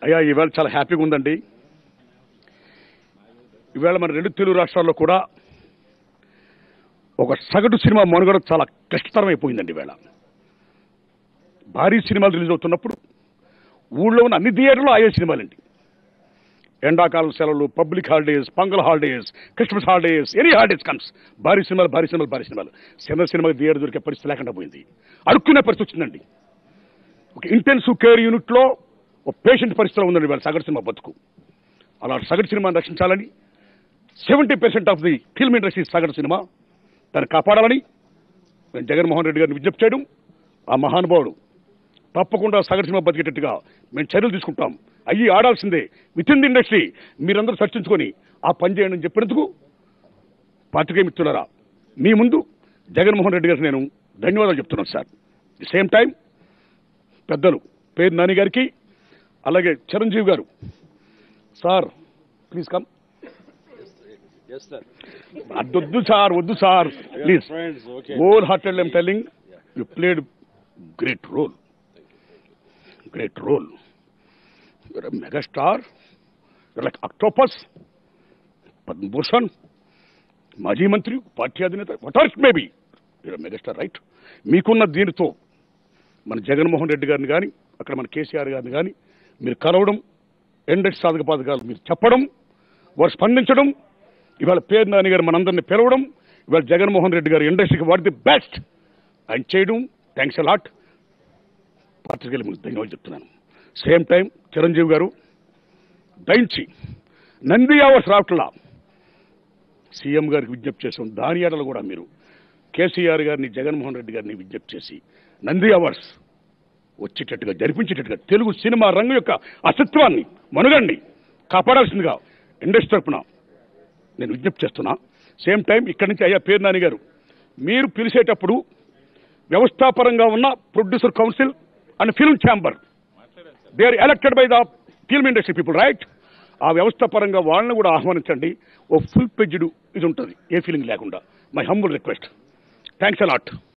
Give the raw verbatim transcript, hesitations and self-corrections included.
అయ్యా ఈవేళ చాలా హ్యాపీగా ఉందండి. ఈవేళ మన రెండు తెలుగు రాష్ట్రాల్లో కూడా ఒక సగటు సినిమా మనుగడ చాలా కష్టతరం అయిపోయిందండి. ఈవేళ భారీ సినిమాలు రిలీజ్ అవుతున్నప్పుడు ఊళ్ళో ఉన్న అన్ని థియేటర్లు ఆయే సినిమాలండి. ఎండాకాలం సెలవులు, public holidays, Pongal holidays, Christmas holidays, any holidays comes భారీ సినిమాలు భారీ సినిమాలు భారీ సినిమాలు చిన్న సినిమాకి థియేటర్ దొరికే పరిస్థితి లేకుండా పోయింది. అడుక్కునే పరిస్థితి వచ్చిందండి. ఒక ఇంటెన్సివ్ కేర్ యూనిట్లో ఒక పేషెంట్ పరిస్థితిలో ఉందండి వాళ్ళ సగటు సినిమా బతుకు. అలాంటి సగటు సినిమాని రక్షించాలని seventy percent of the film industry సగటు సినిమా దాన్ని కాపాడాలని నేను జగన్మోహన్ రెడ్డి గారిని విజ్ఞప్తి చేయడం, ఆ మహానుభావుడు తప్పకుండా సగటు సినిమా బతికేటట్టుగా మేము చర్యలు తీసుకుంటాం. అయ్యి ఆడాల్సిందే విత్ ఇన్ ది ఇండస్ట్రీ. మీరందరూ చర్చించుకొని ఆ పని చేయండి అని చెప్పినందుకు పాత్రికేయ మిత్రులారా మీ ముందు జగన్మోహన్ రెడ్డి గారికి నేను ధన్యవాదాలు చెప్తున్నాను సార్. ది సేమ్ టైం పెద్దలు పేరు నాని గారికి, అలాగే Chiranjeevi garu sir please come. వద్దు సార్ వద్దు sir please. Wholehearted I'm telling you played great role great role. You're a mega star, you're like octopus, Padma Bhushan, మాజీ మంత్రి, పార్టీ అధినేత, what are it maybe, you're a mega star right. మీకున్న దీనితో మన జగన్మోహన్ రెడ్డి గారిని కానీ అక్కడ మన కేసీఆర్ గారిని కానీ మీరు కలవడం, ఎండెట్ సాధక పథకాలు మీరు చెప్పడం, వారు స్పందించడం, ఇవాళ పేరు నాని గారు మనందరినీ పిలవడం, ఇవాళ జగన్మోహన్ రెడ్డి గారు ఇండస్ట్రీకి వాట్ ది బెస్ట్ ఆయన చేయడం, థ్యాంక్స్ అ లాట్. పాత్రికేయుల ముందు ధన్యవాదాలు చెప్తున్నాను. సేమ్ టైం చిరంజీవి గారు దయించి నంది అవార్డ్స్ రావట్లా సీఎం గారికి విజ్ఞప్తి చేసాం. దాని ఏడలు కూడా మీరు కేసీఆర్ గారిని జగన్మోహన్ రెడ్డి గారిని విజ్ఞప్తి చేసి నంది అవార్డ్స్ వచ్చేటట్టుగా జరిపించేటట్టుగా తెలుగు సినిమా రంగం యొక్క అస్తిత్వాన్ని మనుగండి కాపాడాల్సిందిగా ఇండస్ట్రీ తరఫున నేను విజ్ఞప్తి చేస్తున్నా. సేమ్ టైం ఇక్కడి నుంచి అయ్యా పేరు నాని గారు మీరు పిలిచేటప్పుడు వ్యవస్థాపరంగా ఉన్న producer council and film chamber they are elected by the film industry people right. ఆ వ్యవస్థ పరంగా వాళ్ళని కూడా ఆహ్వానించండి. ఓ ఫుల్ పెజ్డ్ ఇది ఉంటుంది ఏ ఫీలింగ్ లేకుండా. My humble request. Thanks a lot.